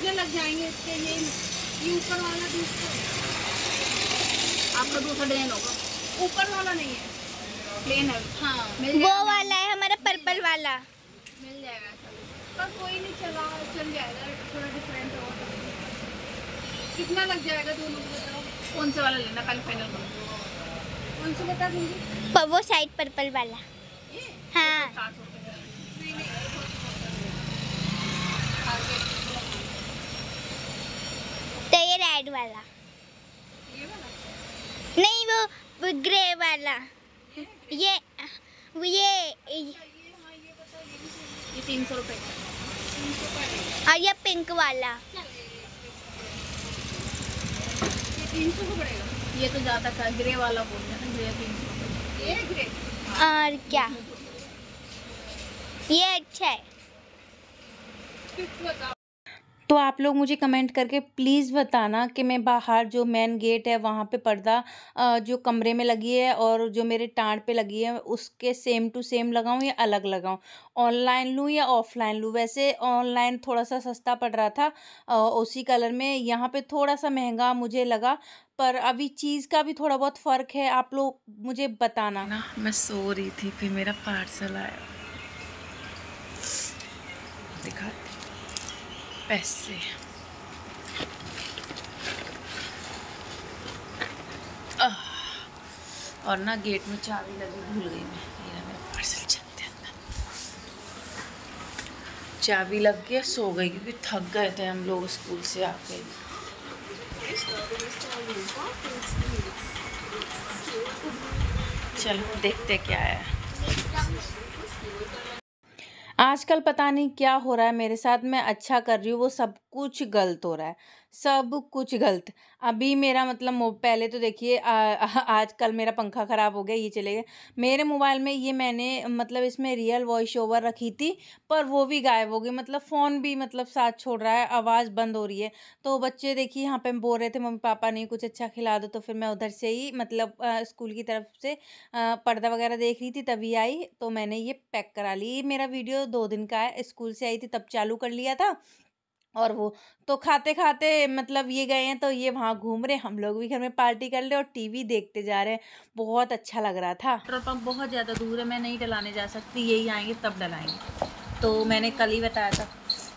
कितने लग जाएंगे इसके? ये ऊपर वाला दूसरा आपका दूसरा डिजाइन होगा, ऊपर वाला नहीं है, प्लेन है। हाँ वो वाला है हमारा पर्पल वाला, मिल जाएगा ऐसा, पर कोई नहीं, चल जाएगा, थोड़ा डिफरेंट होगा। कितना लग जाएगा दोनों को बताओ, कौन सा वाला लेना कल फाइनल करो, कौन सा बता दूंगी। वो साइड पर्पल वाला। हाँ 700 नहीं तो ये रेड वाला, ये वाला नहीं वो ग्रे वाला, ये हाँ ये 300 रुपए का, 300 का और ये पिंक वाला। ये 300 का पड़ेगा। ये तो ज़्यादा का ग्रे वाला बोल रहे हैं, ग्रे 300 रुपए, ये ग्रे। और क्या ये अच्छा है। बताओ। तो आप लोग मुझे कमेंट करके प्लीज़ बताना कि मैं बाहर जो मेन गेट है वहाँ पे पर्दा जो कमरे में लगी है और जो मेरे टाँट पे लगी है उसके सेम टू सेम लगाऊं या अलग लगाऊं, ऑनलाइन लूं या ऑफलाइन लूं। वैसे ऑनलाइन थोड़ा सा सस्ता पड़ रहा था उसी कलर में, यहाँ पे थोड़ा सा महंगा मुझे लगा, पर अभी चीज़ का भी थोड़ा बहुत फ़र्क है, आप लोग मुझे बताना ना। मैं सो रही थी, फिर मेरा पार्सल आया, दिखाती पैसे। और ना गेट में चाबी लगी, भूल गई मैं, मेरा पार्सल चलते अंदर। चाबी लग गया, सो गई क्योंकि थक गए थे हम लोग स्कूल से आके। चलो देखते क्या है। आजकल पता नहीं क्या हो रहा है मेरे साथ, मैं अच्छा कर रही हूँ वो सब कुछ गलत हो रहा है, सब कुछ गलत। अभी मेरा मतलब पहले तो देखिए आजकल मेरा पंखा ख़राब हो गया, ये चले गए मेरे मोबाइल में, ये मैंने मतलब इसमें रियल वॉइस ओवर रखी थी पर वो भी गायब हो गई, मतलब फ़ोन भी मतलब साथ छोड़ रहा है, आवाज़ बंद हो रही है। तो बच्चे देखिए यहाँ पे बोल रहे थे मम्मी पापा नहीं कुछ अच्छा खिला दो, तो फिर मैं उधर से ही मतलब स्कूल की तरफ से पर्दा वगैरह देख रही थी, तभी आई तो मैंने ये पैक करा ली। ये मेरा वीडियो 2 दिन का है, स्कूल से आई थी तब चालू कर लिया था। और वो तो खाते खाते मतलब ये गए हैं तो ये वहाँ घूम रहे, हम लोग भी घर में पार्टी कर ले और टीवी देखते जा रहे हैं, बहुत अच्छा लग रहा था। पेट्रोल पंप बहुत ज़्यादा दूर है, मैं नहीं डलाने जा सकती, यही आएंगे तब डलाएंगे। तो मैंने कल ही बताया था,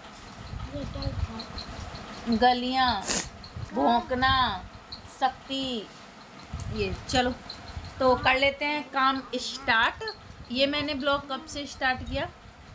गलियाँ भौंकना शक्ति, ये चलो तो कर लेते हैं काम स्टार्ट। ये मैंने ब्लॉग कब से स्टार्ट किया,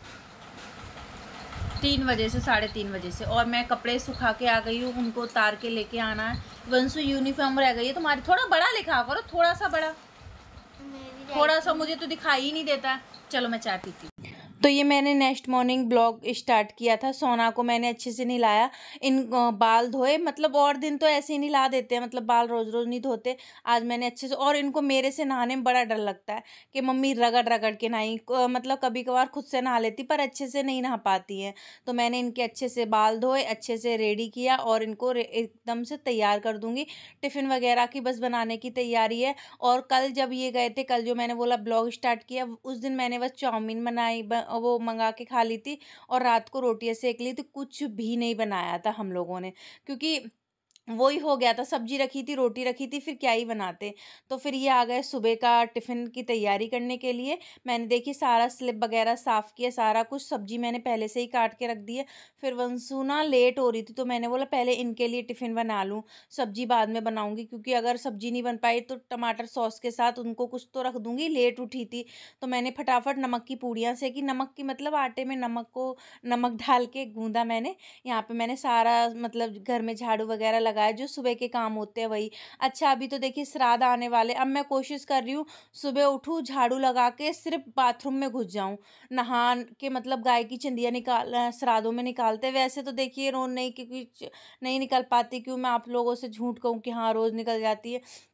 3 बजे से 3:30 बजे से, और मैं कपड़े सुखा के आ गई हूँ, उनको उतार के लेके आना है। वंशु यूनिफॉर्म रह गई है तुम्हारी, थोड़ा बड़ा लिखा करो, थोड़ा सा बड़ा, थोड़ा सा मुझे तो दिखाई ही नहीं देता है। चलो मैं चाय पीती हूँ। तो ये मैंने नेक्स्ट मॉर्निंग ब्लॉग स्टार्ट किया था। सोना को मैंने अच्छे से नहलाया, इन बाल धोए, मतलब और दिन तो ऐसे ही नहला देते हैं, मतलब बाल रोज़ रोज़ नहीं धोते, आज मैंने अच्छे से। और इनको मेरे से नहाने में बड़ा डर लगता है कि मम्मी रगड़ रगड़ के नहाई, मतलब कभी कभार खुद से नहा लेती पर अच्छे से नहीं नहा पाती हैं। तो मैंने इनके अच्छे से बाल धोए, अच्छे से रेडी किया और इनको एकदम से तैयार कर दूँगी। टिफ़िन वगैरह की बस बनाने की तैयारी है। और कल जब ये गए थे, कल जो मैंने बोला ब्लॉग स्टार्ट किया, उस दिन मैंने बस चाउमीन बनाई, वो मंगा के खा ली थी और रात को रोटियां सेक ली थी, कुछ भी नहीं बनाया था हम लोगों ने, क्योंकि वही हो गया था, सब्जी रखी थी रोटी रखी थी, फिर क्या ही बनाते। तो फिर ये आ गए सुबह का टिफ़िन की तैयारी करने के लिए। मैंने देखी सारा स्लिप वगैरह साफ़ किया, सारा कुछ, सब्जी मैंने पहले से ही काट के रख दी है। फिर वंशु ना लेट हो रही थी तो मैंने बोला पहले इनके लिए टिफ़िन बना लूँ, सब्जी बाद में बनाऊँगी, क्योंकि अगर सब्जी नहीं बन पाई तो टमाटर सॉस के साथ उनको कुछ तो रख दूँगी, लेट उठी थी। तो मैंने फटाफट नमक की पूड़ियाँ सेकी, नमक की मतलब आटे में नमक डाल के गूँधा मैंने। यहाँ पे मैंने सारा मतलब घर में झाड़ू वगैरह लगाया, जो सुबह के काम होते हैं वही। अच्छा अभी तो देखिए श्राद्ध आने वाले, अब मैं कोशिश कर रही हूँ सुबह उठूँ झाड़ू लगा के सिर्फ बाथरूम में घुस जाऊँ, नहा के, मतलब गाय की चिंदियाँ श्राद्धों में निकालते, वैसे तो देखिए रोज़ नहीं, क्योंकि नहीं निकल पाती, क्यों मैं आप लोगों से झूठ कहूँ कि हाँ रोज़ निकल जाती है।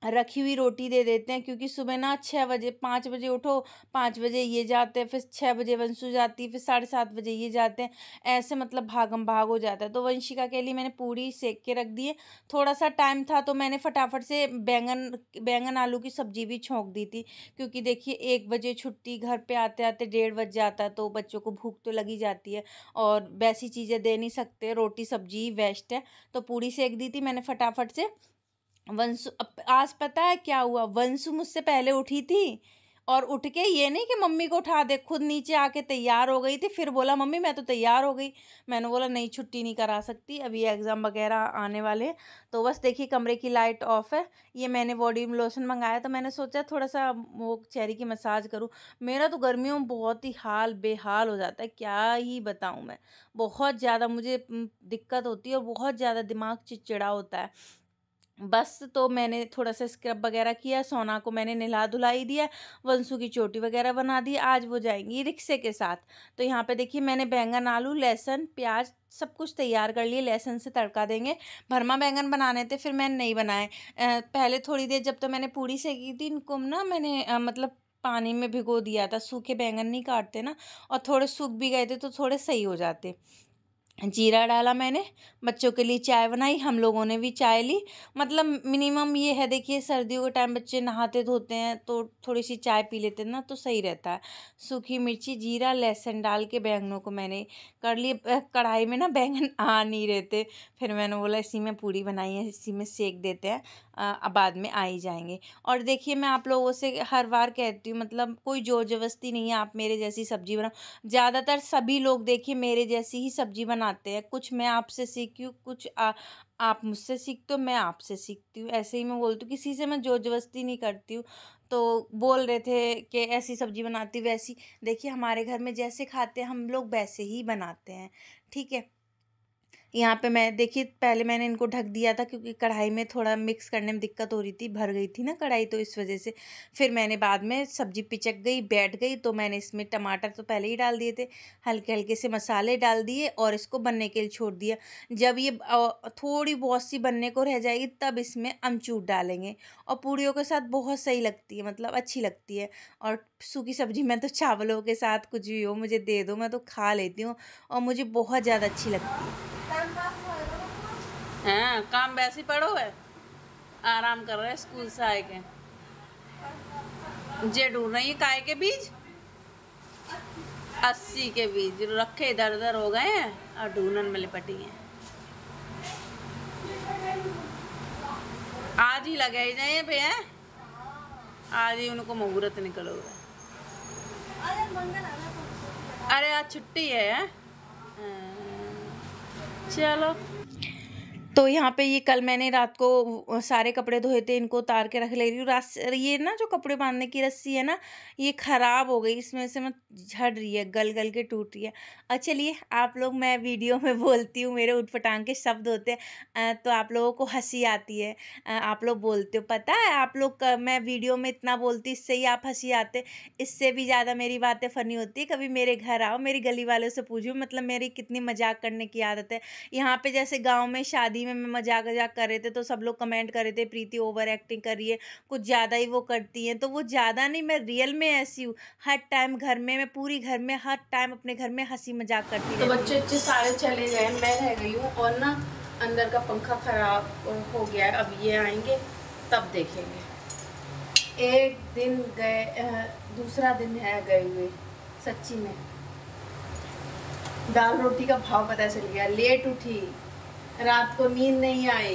रखी हुई रोटी दे देते हैं, क्योंकि सुबह ना 6 बजे 5 बजे उठो, 5 बजे ये जाते हैं, फिर 6 बजे वंशु जाती है, फिर 7:30 बजे ये जाते हैं, ऐसे मतलब भागम भाग हो जाता है। तो वंशिका के लिए मैंने पूरी सेक के रख दी है। थोड़ा सा टाइम था तो मैंने फटाफट से बैंगन आलू की सब्जी भी छोंक दी थी, क्योंकि देखिए 1 बजे छुट्टी, घर पे आते आते 1:30 बज जाता है, तो बच्चों को भूख तो लगी जाती है और वैसी चीज़ें दे नहीं सकते, रोटी सब्जी वेस्ट है। तो पूरी सेक दी थी मैंने फटाफट से। आज पता है क्या हुआ, वंशु मुझसे पहले उठी थी और उठ के ये नहीं कि मम्मी को उठा दे, खुद नीचे आके तैयार हो गई थी, फिर बोला मम्मी मैं तो तैयार हो गई। मैंने बोला नहीं, छुट्टी नहीं करा सकती, अभी एग्ज़ाम वगैरह आने वाले हैं। तो बस देखिए कमरे की लाइट ऑफ है। ये मैंने बॉडी लोशन मंगाया, तो मैंने सोचा थोड़ा सा वो चेहरे की मसाज करूँ। मेरा तो गर्मियों में बहुत ही हाल बेहाल हो जाता है, क्या ही बताऊँ मैं। बहुत ज़्यादा मुझे दिक्कत होती है और बहुत ज़्यादा दिमाग चिड़चिड़ा होता है। बस तो मैंने थोड़ा सा स्क्रब वगैरह किया, सोना को मैंने नहला धुलाई दिया, वंशु की चोटी वगैरह बना दी। आज वो जाएंगी रिक्शे के साथ। तो यहाँ पे देखिए मैंने बैंगन आलू लहसुन प्याज सब कुछ तैयार कर लिए, लहसुन से तड़का देंगे। भरमा बैंगन बनाने थे, फिर मैंने नहीं बनाए। पहले थोड़ी देर जब तो मैंने पूड़ी सेकी थी, इनको ना मैंने मतलब पानी में भिगो दिया था, सूखे बैंगन नहीं काटते ना, और थोड़े सूख भी गए थे तो थोड़े सही हो जाते। जीरा डाला मैंने, बच्चों के लिए चाय बनाई, हम लोगों ने भी चाय ली। मतलब मिनिमम ये है, देखिए सर्दियों के टाइम बच्चे नहाते धोते हैं तो थोड़ी सी चाय पी लेते हैं ना, तो सही रहता है। सूखी मिर्ची जीरा लहसुन डाल के बैंगनों को मैंने कर लिए। कढ़ाई में ना बैंगन आ नहीं रहे थे, फिर मैंने बोला इसी में पूड़ी बनाई है, इसी में सेक देते हैं, अब बाद में आ ही जाएंगे। और देखिए मैं आप लोगों से हर बार कहती हूँ, मतलब कोई जोर जबरदस्ती नहीं है आप मेरे जैसी सब्जी बनाओ। ज़्यादातर सभी लोग देखिए मेरे जैसी ही सब्जी बनाते हैं, कुछ मैं आपसे सीखी हूँ, कुछ आप मुझसे सीखते हो, मैं आपसे सीखती हूँ, ऐसे ही मैं बोलती हूँ, किसी से मैं जोर जबरदस्ती नहीं करती हूँ। तो बोल रहे थे कि ऐसी सब्जी बनाती वैसी, देखिए हमारे घर में जैसे खाते हैं हम लोग वैसे ही बनाते हैं, ठीक है। यहाँ पे मैं देखिए पहले मैंने इनको ढक दिया था, क्योंकि कढ़ाई में थोड़ा मिक्स करने में दिक्कत हो रही थी, भर गई थी ना कढ़ाई, तो इस वजह से। फिर मैंने बाद में सब्जी पिचक गई बैठ गई, तो मैंने इसमें टमाटर तो पहले ही डाल दिए थे, हल्के हल्के से मसाले डाल दिए और इसको बनने के लिए छोड़ दिया। जब ये थोड़ी बहुत सी बनने को रह जाएगी तब इसमें अमचूर डालेंगे, और पूड़ियों के साथ बहुत सही लगती है, मतलब अच्छी लगती है। और सूखी सब्जी मैं तो चावलों के साथ कुछ भी हो मुझे दे दो, मैं तो खा लेती हूँ और मुझे बहुत ज़्यादा अच्छी लगती है। हाँ, काम वैसे ही पड़ो है, आराम कर रहे हैं स्कूल से आए के। जे ढूंढ रही है काय के बीज, 80 के बीज रखे इधर उधर हो गए हैं और ढूंढन में लिपटी हैं। आज ही लगे ही जाए पे हैं, आज ही उनको मुहूर्त निकलोगे। अरे आज छुट्टी है। चलो, तो यहाँ पे ये कल मैंने रात को सारे कपड़े धोए थे, इनको उतार के रख ले रही हूँ। ये ना जो कपड़े बांधने की रस्सी है ना, ये ख़राब हो गई, इसमें से मैं झड़ रही है, गल गल के टूट रही है। और चलिए आप लोग, मैं वीडियो में बोलती हूँ, मेरे उठपटांग के शब्द होते हैं तो आप लोगों को हंसी आती है, आप लोग बोलते हो, पता है आप लोग मैं वीडियो में इतना बोलती, इससे ही आप हंसी आते। इससे भी ज़्यादा मेरी बातें फ़नी होती है। कभी मेरे घर आओ, मेरी गली वालों से पूछो, मतलब मेरी कितनी मजाक करने की आदत है। यहाँ पे जैसे गाँव में शादी में मैं मजाक कर रहे थे तो सब लोग कमेंट कर रहे थे प्रीति ओवर एक्टिंग कर रही है, कुछ ज़्यादा ही वो करती हैं। तो वो ज़्यादा नहीं, मैं रियल में ऐसी हूँ। हर टाइम घर में, मैं पूरी घर में हर टाइम अपने घर में हंसी मजाक करती रहती हूँ। तो बच्चे सारे चले गए, मैं रह गई हूँ, और ना अंदर का पंखा खराब हो गया है। अब ये आएंगे तब देखेंगे। एक दिन गए, दूसरा दिन है गए हुए, सच्ची में। दाल रोटी का भाव पता चल गया, लेट उठी, रात को नींद नहीं आई,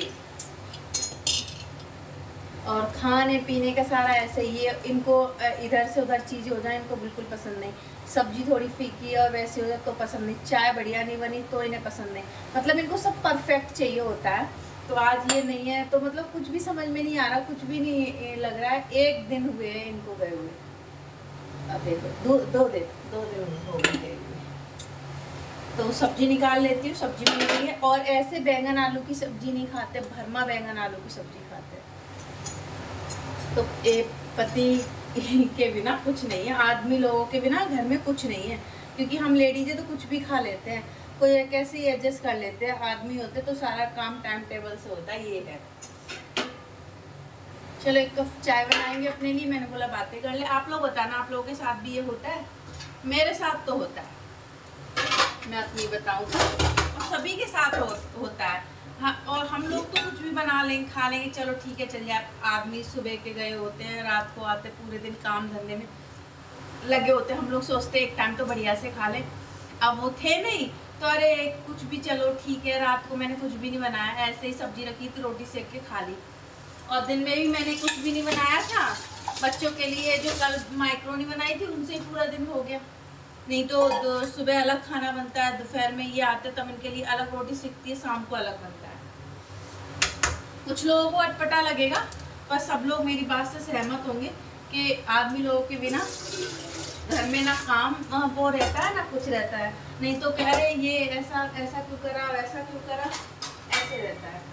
और खाने पीने का सारा ऐसे ही है। इनको इधर से उधर चीज़ें हो जाए इनको बिल्कुल पसंद नहीं, सब्जी थोड़ी फीकी और वैसी हो जाए तो पसंद नहीं, चाय बढ़िया नहीं बनी तो इन्हें पसंद नहीं, मतलब इनको सब परफेक्ट चाहिए होता है। तो आज ये नहीं है तो मतलब कुछ भी समझ में नहीं आ रहा, कुछ भी नहीं लग रहा है। एक दिन हुए इनको गए हुए, अब देखो दो दिन हो गए। तो सब्जी निकाल लेती हूँ, सब्जी में नहीं है। और ऐसे बैंगन आलू की सब्जी नहीं खाते, भरमा बैंगन आलू की सब्जी खाते। तो एक पति के बिना कुछ नहीं है, आदमी लोगों के बिना घर में कुछ नहीं है, क्योंकि हम लेडीज है तो कुछ भी खा लेते हैं, कोई कैसे ही एडजस्ट कर लेते हैं। आदमी होते तो सारा काम टाइम टेबल से होता है, ये है। चलो एक कप चाय बनाएंगे अपने लिए। मैंने बोला बातें कर ले। आप लोग बताना, आप लोगों के साथ भी ये होता है? मेरे साथ तो होता है, मैं अपनी बताऊँ और सभी के साथ होता है। हाँ, और हम लोग तो कुछ भी बना लेंगे, खा लेंगे, चलो ठीक है चल जाए। आदमी सुबह के गए होते हैं, रात को आते, पूरे दिन काम धंधे में लगे होते हैं। हम लोग सोचते हैं एक टाइम तो बढ़िया से खा लें। अब वो थे नहीं तो अरे कुछ भी, चलो ठीक है। रात को मैंने कुछ भी नहीं बनाया, ऐसे ही सब्जी रखी थी, रोटी सेक के खा ली। और दिन में भी मैंने कुछ भी नहीं बनाया था बच्चों के लिए। जो कल माइक्रोनी बनाई थी उनसे ही पूरा दिन हो गया। नहीं तो सुबह अलग खाना बनता है, दोपहर में ये आते तब इनके लिए अलग रोटी सीखती है, शाम को अलग बनता है। कुछ लोगों को अटपटा लगेगा, पर सब लोग मेरी बात से सहमत होंगे कि आदमी लोगों के बिना घर में ना काम वो रहता है ना कुछ रहता है। नहीं तो कह रहे ये ऐसा ऐसा क्यों करा, वैसा क्यों करा, ऐसे रहता है।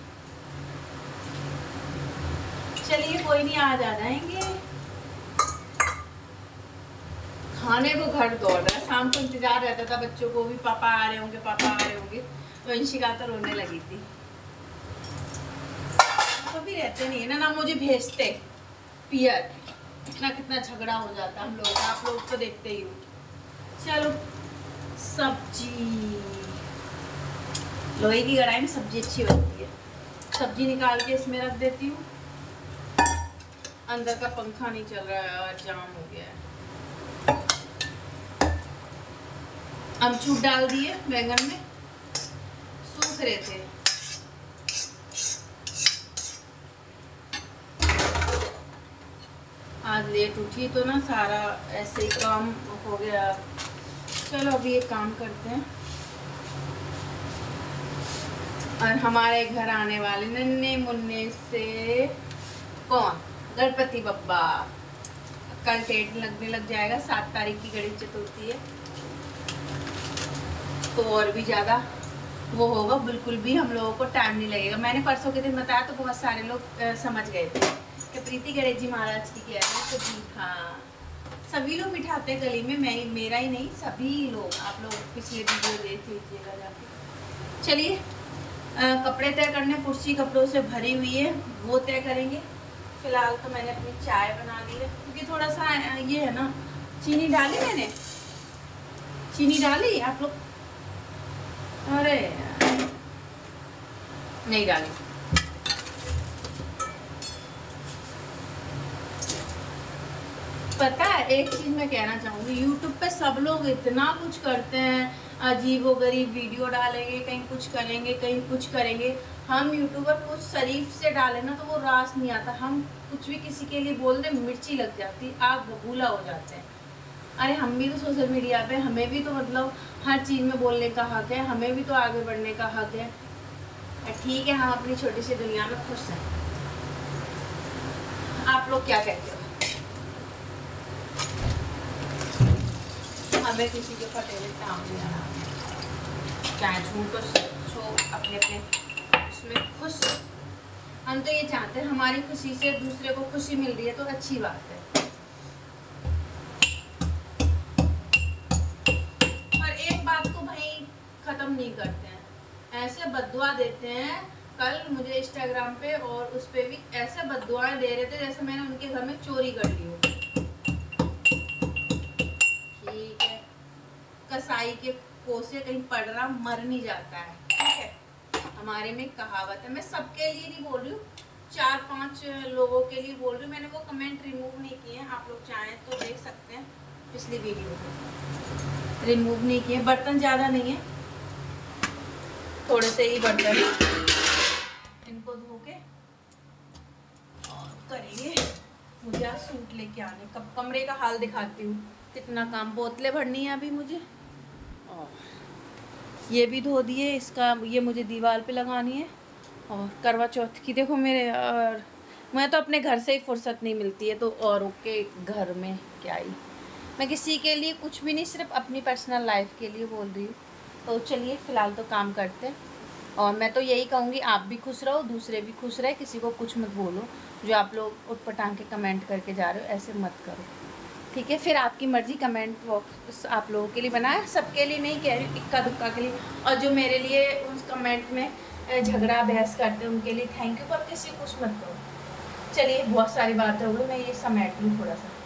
चलिए कोई नहीं, आज आ जाएंगे। खाने को घर दौड़ रहा है। शाम को इंतजार रहता था बच्चों को भी, पापा आ रहे होंगे, पापा आ रहे होंगे। वंशिका तो रोने लगी थी। कभी रहते नहीं है ना, ना मुझे भेजते पियर। कितना झगड़ा हो जाता हम लोग का, आप लोग तो देखते ही हो। चलो सब्जी, लोहे की कढ़ाई में सब्जी अच्छी बनती है। सब्जी निकाल के इसमें रख देती हूँ। अंदर का पंखा नहीं चल रहा है और जाम हो गया है। अमचूर डाल दिए बैंगन में, सूख रहे थे। आज लेट उठी तो ना सारा ऐसे ही काम हो गया। चलो अभी एक काम करते हैं। और हमारे घर आने वाले नन्हे मुन्ने से कौन, गणपति बप्पा। कल डेट लगने लग जाएगा, 7 तारीख की गणेश चतुर्थी है, तो और भी ज़्यादा वो होगा। बिल्कुल भी हम लोगों को टाइम नहीं लगेगा। मैंने परसों के दिन बताया तो बहुत सारे लोग समझ गए थे कि प्रीति गणेश जी महाराज की कह रहे हैं। तो जी हाँ, सभी लोग बिठाते हैं गली में, मैं मेरा ही नहीं, सभी लोग। आप लोग पिछले वीडियो देख लीजिएगा जाके। चलिए कपड़े तय करने, कुर्सी कपड़ों से भरी हुई है, वो तय करेंगे। फिलहाल तो मैंने अपनी चाय बना ली है, क्योंकि थोड़ा सा ये है ना, चीनी डाली मैंने, चीनी डाली आप लोग, अरे नहीं डाली। पता है एक चीज मैं कहना चाहूँगी, यूट्यूब पे सब लोग इतना कुछ करते हैं, अजीबोगरीब वीडियो डालेंगे, कहीं कुछ करेंगे, कहीं कुछ करेंगे। हम यूट्यूबर कुछ शरीफ से डालें ना तो वो रास नहीं आता। हम कुछ भी किसी के लिए बोल दें, मिर्ची लग जाती, आग बबूला हो जाते हैं। अरे हम भी तो सोशल मीडिया पे, हमें भी तो मतलब हर चीज़ में बोलने का हक है, हमें भी तो आगे बढ़ने का हक है। ठीक है, हम अपनी छोटी सी दुनिया में खुश हैं। आप लोग क्या कहते हो? हमें किसी के फटेले काम नहीं आना, चाहे झूठ तो अपने अपने उसमें खुश। हम तो ये चाहते हैं हमारी खुशी से दूसरे को खुशी मिल रही है तो अच्छी बात है। पर एक बात को भाई ख़त्म नहीं करते हैं, ऐसे बद्दुआ देते हैं। कल मुझे इंस्टाग्राम पे और उस पे भी ऐसे बद्दुआएं दे रहे थे जैसे मैंने उनके घर में चोरी कर ली हो। ठीक है, कसाई के कोसे कहीं पड़ रहा मर नहीं जाता है, ठीक है। हमारे में कहावत है, मैं सबके लिए नहीं बोल रही हूँ, 4-5 लोगों के लिए बोल रही हूँ। मैंने वो कमेंट रिमूव नहीं किए हैं, आप लोग चाहें तो देख सकते हैं पिछली वीडियो को। रिमूव नहीं किए, बर्तन ज़्यादा नहीं है, थोड़े से ही बर्तन, इनको धो के और करेंगे। मुझे आज सूट लेके आने, कब कमरे का हाल दिखाती हूँ, कितना काम। बोतलें भरनी है अभी मुझे, और ये भी धो दिए। इसका ये मुझे दीवार पे लगानी है। और करवा चौथ की देखो मेरे, और मैं तो अपने घर से ही फुर्सत नहीं मिलती है, तो औरों के घर में क्या ही। मैं किसी के लिए कुछ भी नहीं, सिर्फ अपनी पर्सनल लाइफ के लिए बोल रही हूँ। तो चलिए फ़िलहाल तो काम करते हैं। और मैं तो यही कहूँगी, आप भी खुश रहो, दूसरे भी खुश रहे, किसी को कुछ मत बोलो। जो आप लोग उटपटांग के कमेंट करके जा रहे हो, ऐसे मत करो, ठीक है। फिर आपकी मर्ज़ी, कमेंट बॉक्स आप लोगों के लिए बनाया, सबके लिए नहीं कह रही हूँ, इक्का दुक्का के लिए। और जो मेरे लिए उस कमेंट में झगड़ा बहस करते हैं उनके लिए थैंक यू, पर किसी को कुछ मत करो, चलिए बहुत सारी बातें हो गई, मैं ये समेट लूँ थोड़ा सा।